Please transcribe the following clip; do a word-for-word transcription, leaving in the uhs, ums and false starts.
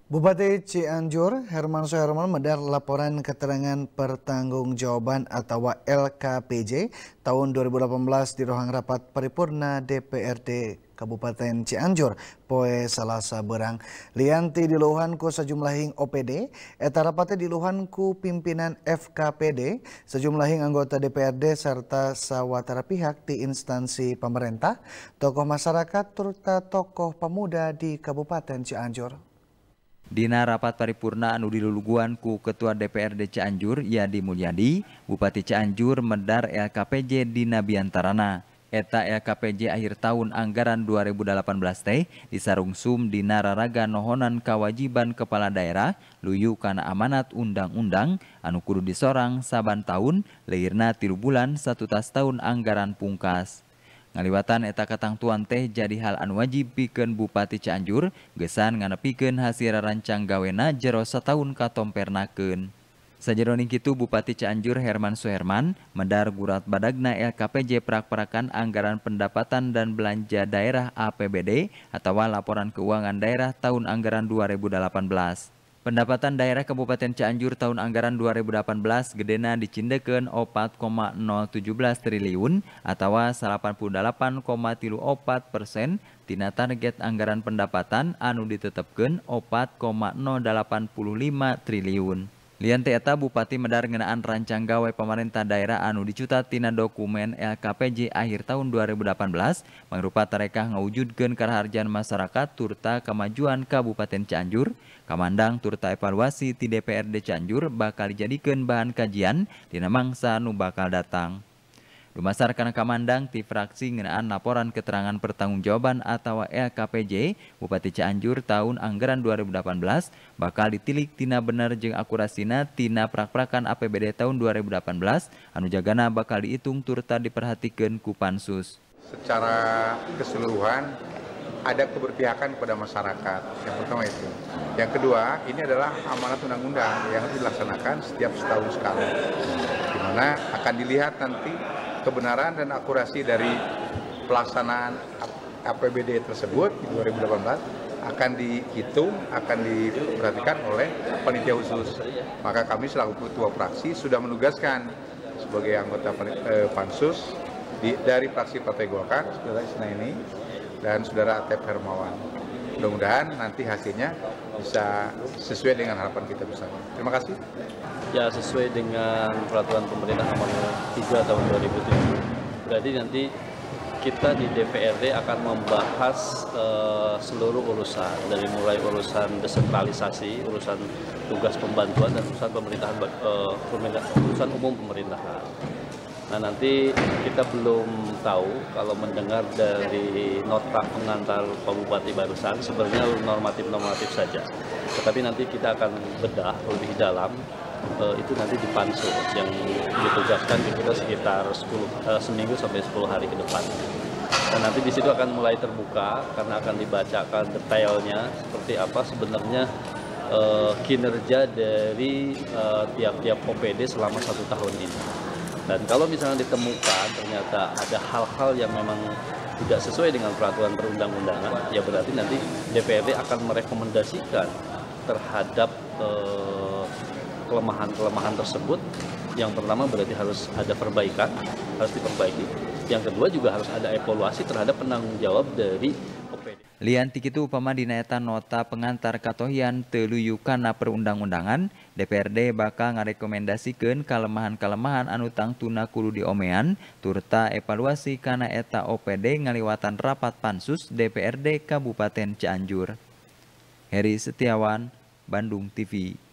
Bupati Cianjur, Herman Suherman medar laporan keterangan pertanggungjawaban atau L K P J tahun dua ribu delapan belas di ruang rapat paripurna D P R D Kabupaten Cianjur poe Salasa berang. Lianti diluhan ku sejumlahing O P D, eta rapatnya diluhan ku pimpinan F K P D, sejumlahing anggota D P R D serta sawatara pihak di instansi pemerintah, tokoh masyarakat serta tokoh pemuda di Kabupaten Cianjur. Dina rapat paripurna anu diluluguan ku Ketua D P R D Cianjur Yadi Mulyadi, Bupati Cianjur medar L K P J dina biantarana. Eta L K P J akhir tahun anggaran dua ribu delapan belas teh disarungsum dina raraga nohonan kewajiban kepala daerah luyu kana amanat undang-undang anu kudu disorang saban tahun leirna tilu bulan satu tas tahun anggaran pungkas. Ngaliwatan eta katangtuan teh jadi hal anu wajib pikeun Bupati Cianjur gesan nganepikeun hasil rancang gawena jero sataun katompernakeun. Sajeroning kitu Bupati Cianjur Herman Suherman medar gurat badagna L K P J prak-prakan anggaran pendapatan dan belanja daerah A P B D atau laporan keuangan daerah tahun anggaran dua ribu delapan belas. Pendapatan daerah Kabupaten Cianjur tahun anggaran dua ribu delapan belas gedena dicindekeun opat koma nol tujuh belas triliun atau salapan puluh delapan koma tilu opat persen tina target anggaran pendapatan anu ditetepkeun opat koma nol delapan lima triliun. Lian teh eta Bupati medar ngeunaan rancang gawe pemerintah daerah anu dicutat tina dokumen L K P J akhir tahun dua ribu delapan belas mangrupa tarekah ngawujudkeun karaharjaan masyarakat turta kamajuan Kabupaten Cianjur. Kamandang turta evaluasi ti D P R D Cianjur bakal dijadikeun bahan kajian dina mangsa nu bakal datang. Dumasar kana kamandang ti fraksi ngeunaan laporan keterangan pertanggungjawaban atau L K P J Bupati Cianjur tahun anggaran dua ribu delapan belas bakal ditilik tina bener jeung akurasina tina prak-prakan A P B D tahun dua ribu delapan belas anu jagana bakal dihitung turta diperhatikeun ku Pansus. Secara keseluruhan ada keberpihakan kepada masyarakat. Yang pertama itu. Yang kedua, ini adalah amanat undang-undang yang harus dilaksanakan setiap setahun sekali. Di mana akan dilihat nanti kebenaran dan akurasi dari pelaksanaan A P B D tersebut di dua ribu delapan belas akan dihitung, akan diperhatikan oleh panitia khusus. Maka kami selaku ketua fraksi sudah menugaskan sebagai anggota eh, Pansus di, dari fraksi Partai Golkar, saudara Isna ini, dan saudara Atep Hermawan. Mudah-mudahan nanti hasilnya bisa sesuai dengan harapan kita bersama. Terima kasih. Ya, sesuai dengan peraturan pemerintah nomor tiga tahun dua ribu tujuh. Berarti nanti kita di D P R D akan membahas uh, seluruh urusan, dari mulai urusan desentralisasi, urusan tugas pembantuan dan urusan pemerintahan uh, urusan umum pemerintahan. Nah, nanti kita belum tahu kalau mendengar dari nota pengantar Pak Bupati barusan sebenarnya normatif-normatif saja. Tetapi nanti kita akan bedah lebih dalam, uh, itu nanti di Pansus yang ditugaskan di kita sekitar sepuluh, uh, seminggu sampai sepuluh hari ke depan. Dan nanti di situ akan mulai terbuka karena akan dibacakan detailnya seperti apa sebenarnya uh, kinerja dari tiap-tiap uh, O P D selama satu tahun ini. Dan kalau misalnya ditemukan ternyata ada hal-hal yang memang tidak sesuai dengan peraturan perundang-undangan, ya berarti nanti D P R D akan merekomendasikan terhadap kelemahan-kelemahan eh, tersebut. Yang pertama berarti harus ada perbaikan, harus diperbaiki. Yang kedua juga harus ada evaluasi terhadap penanggung jawab dari O P D. Lian ti kitu upama dina eta nota pengantar katohian teu luyu kana perundang-undangan, D P R D bakal ngarekomendasikeun kalemahan-kalemahan anu tangtuna kudu diomean turta evaluasi kana eta O P D ngaliwatan rapat Pansus D P R D Kabupaten Cianjur. Heri Setiawan, Bandung T V.